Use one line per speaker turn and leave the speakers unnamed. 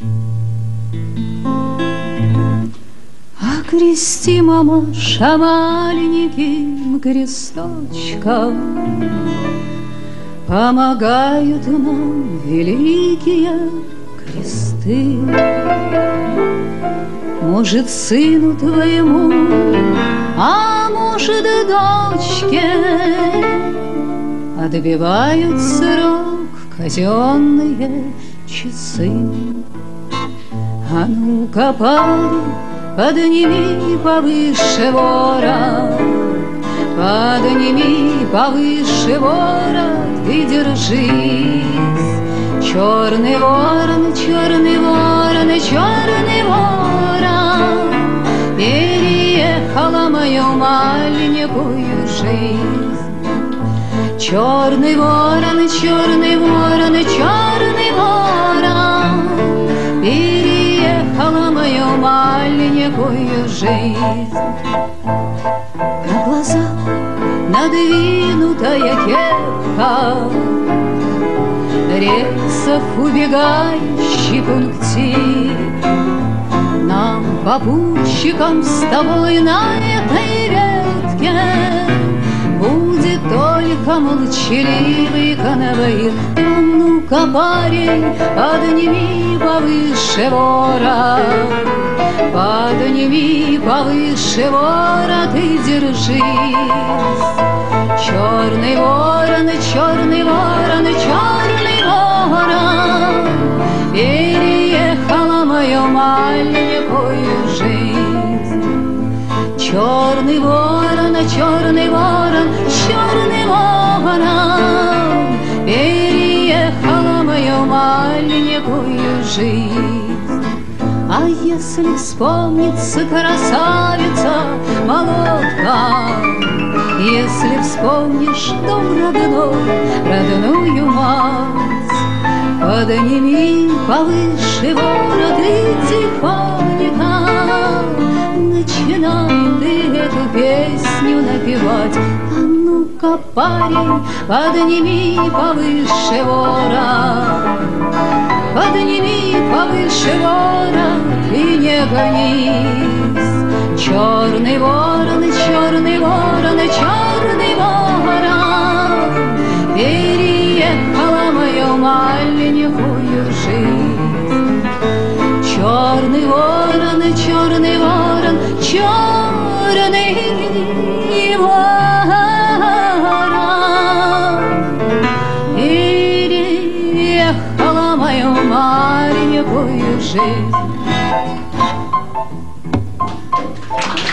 Крести, мамаша, маленьким кресточком помогают нам великие кресты. Может, сыну твоему, а может, дочке отбивают срок казенные часы. А ну-ка, парень, подними повыше ворот, подними повыше ворот и держись. Черный ворон, черный ворон, черный ворон, переехала мою маленькую жизнь. Черный ворон, черный ворон, черный ворон, переехала мою маленькую жизнь. На глаза надвинутая кепка, рельсов убегающий пунктир. Нам, попутчикам, с тобой на этой ветке будет только молчаливый конвоир. Ну-ка, парень, подними повыше ворот, подними повыше ворот и держись. Черный ворон, черный ворон, черный ворон, переехала мою маленькую жизнь. Черный ворон, черный ворон, черный ворон, переехала мою маленькую жизнь. А если вспомнится красавица молодка, если вспомнишь дом родной, родную мать, подними повыше ворот и тихонько начинай ты эту песню напевать. А ну-ка, парень, подними повыше ворот, подними повыше ворот и не гонись. Черный ворон, черный ворон, черный ворон, переехала мою маленькую жизнь. Черный ворон, черный ворон, черный ворон, переехала мою маленькую жизнь.